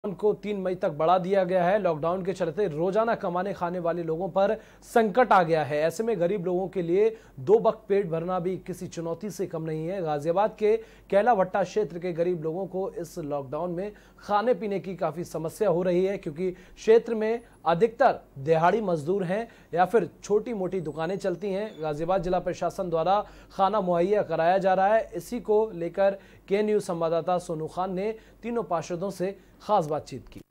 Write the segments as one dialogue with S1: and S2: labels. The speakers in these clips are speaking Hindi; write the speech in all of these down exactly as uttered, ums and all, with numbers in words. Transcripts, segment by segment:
S1: को तीन मई तक बढ़ा दिया गया है। लॉकडाउन के चलते रोजाना कमाने खाने वाले लोगों पर संकट आ गया है। ऐसे में गरीब लोगों के लिए दो वक्त पेट भरना भी किसी चुनौती से कम नहीं है। गाजियाबाद के कैला भट्टा क्षेत्र के गरीब लोगों को इस लॉकडाउन में खाने पीने की काफी समस्या हो रही है, क्योंकि क्षेत्र में अधिकतर दिहाड़ी मजदूर हैं या फिर छोटी मोटी दुकानें चलती हैं। गाजियाबाद जिला प्रशासन द्वारा खाना मुहैया कराया जा रहा है। इसी को लेकर के न्यूज संवाददाता सोनू खान ने तीनों पार्षदों से खास बातचीत की।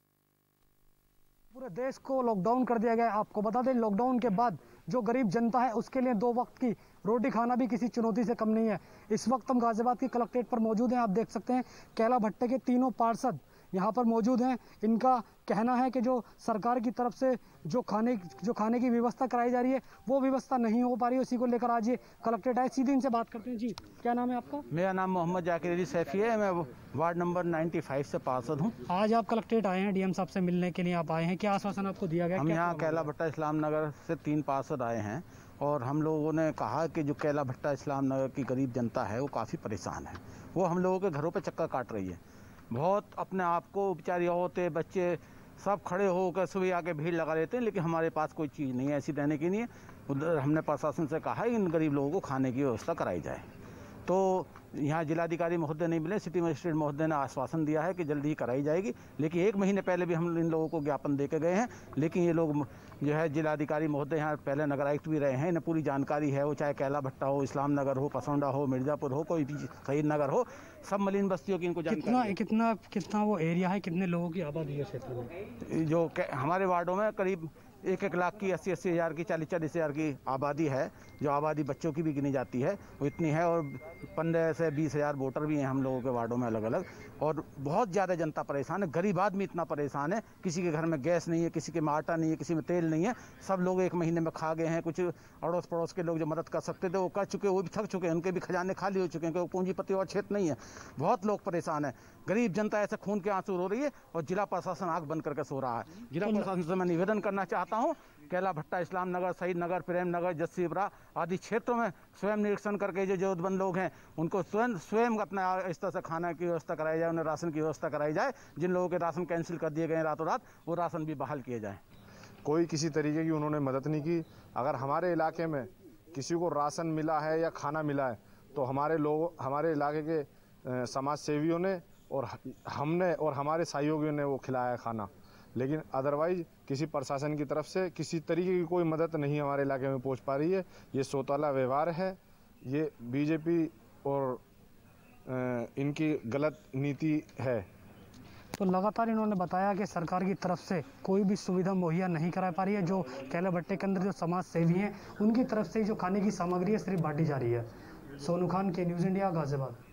S2: पूरे देश को लॉकडाउन कर दिया गया है। आपको बता दें, लॉकडाउन के बाद जो गरीब जनता है उसके लिए दो वक्त की रोटी खाना भी किसी चुनौती से कम नहीं है। इस वक्त हम गाजियाबाद के कलेक्ट्रेट पर मौजूद हैं। आप देख सकते हैं कैला भट्टे के तीनों पार्षद यहाँ पर मौजूद हैं। इनका कहना है कि जो सरकार की तरफ से जो खाने जो खाने की व्यवस्था कराई जा रही है वो व्यवस्था नहीं हो पा रही है। उसी को लेकर आज ये कलेक्ट्रेट आए। सीधे इनसे बात करते हैं। जी, क्या नाम है आपका?
S3: मेरा नाम मोहम्मद जाकिर अली सैफी है। मैं वार्ड नंबर पचानवे से पार्षद हूँ।
S2: आज आप कलेक्ट्रेट आए हैं, डीएम साहब से मिलने के लिए आप आए हैं। क्या आश्वासन आपको दिया गया?
S3: हम यहाँ कैला भट्टा इस्लाम नगर से तीन पार्षद आए हैं और हम लोगों ने कहा कि जो कैला भट्टा इस्लाम नगर की गरीब जनता है वो काफ़ी परेशान है। वो हम लोगों के घरों पे चक्कर काट रही है। बहुत अपने आप को बेचारी औरतें बच्चे सब खड़े होकर सुबह आके भीड़ लगा लेते हैं, लेकिन हमारे पास कोई चीज़ नहीं है ऐसी रहने के लिए। उधर हमने प्रशासन से कहा है इन गरीब लोगों को खाने की व्यवस्था कराई जाए। तो यहाँ जिलाधिकारी महोदय नहीं मिले, सिटी मजिस्ट्रेट महोदय ने आश्वासन दिया है कि जल्दी ही कराई जाएगी, लेकिन एक महीने पहले भी हम इन लोगों को ज्ञापन दे के गए हैं। लेकिन ये लोग जो है जिलाधिकारी महोदय यहाँ पहले नगर आयुक्त भी रहे हैं, इन्हें पूरी जानकारी है। वो चाहे कैला भट्टा हो, इस्लाम नगर हो, पसौंडा हो, मिर्ज़ापुर हो, कोई भी शहीद नगर हो, सब मलिन बस्तियों की इनको जानकारी
S2: कितना कितना कितना वो एरिया है, कितने लोगों की आबादी है क्षेत्र में?
S3: जो हमारे वार्डों में करीब एक एक लाख की अस्सी अस्सी हज़ार की चालीस चालीस हज़ार की आबादी है। जो आबादी बच्चों की भी गिनी जाती है वो इतनी है, और पंद्रह से बीस हज़ार वोटर भी हैं हम लोगों के वार्डों में अलग अलग। और बहुत ज़्यादा जनता परेशान है। गरीब आदमी इतना परेशान है, किसी के घर में गैस नहीं है, किसी के में आटा नहीं है, किसी में तेल नहीं है। सब लोग एक महीने में खा गए हैं। कुछ अड़ोस पड़ोस के लोग जो मदद कर सकते थे वो कर चुके, वो भी थक चुके हैं, उनके भी खजाने खाली हो चुके हैं, क्योंकि पूंजीपति और क्षेत्र नहीं है। बहुत लोग परेशान है। गरीब जनता ऐसे खून के आंसू रो रही है और जिला प्रशासन आंख बंद करके सो रहा है। जिला प्रशासन से मैं निवेदन करना चाहता हूँ, कैला भट्टा इस्लाम नगर, शहीद नगर, प्रेम नगर, जस्सीपुरा आदि क्षेत्रों में स्वयं निरीक्षण करके जो जरूरतमंद लोग हैं उनको स्वयं स्वयं अपना इस तरह से खाना की व्यवस्था कराई जाए, उन्हें राशन की व्यवस्था कराई जाए। जिन लोगों के राशन कैंसिल कर दिए गए रातों रात, वो राशन भी बहाल किए जाए।
S4: कोई किसी तरीके की उन्होंने मदद नहीं की। अगर हमारे इलाके में किसी को राशन मिला है या खाना मिला है तो हमारे लोग हमारे इलाके के समाज सेवियों ने और हमने और हमारे सहयोगियों ने वो खिलाया खाना। लेकिन अदरवाइज किसी प्रशासन की तरफ से किसी तरीके की कोई मदद नहीं हमारे इलाके में पहुंच पा रही है। ये सोताला व्यवहार है, ये बीजेपी और इनकी गलत नीति है।
S2: तो लगातार इन्होंने बताया कि सरकार की तरफ से कोई भी सुविधा मुहैया नहीं करा पा रही है। जो कैला भट्टे के अंदर जो समाज सेवी हैं उनकी तरफ से जो खाने की सामग्री है सिर्फ बांटी जा रही है। सोनू खान के न्यूज़ इंडिया, गाजियाबाद।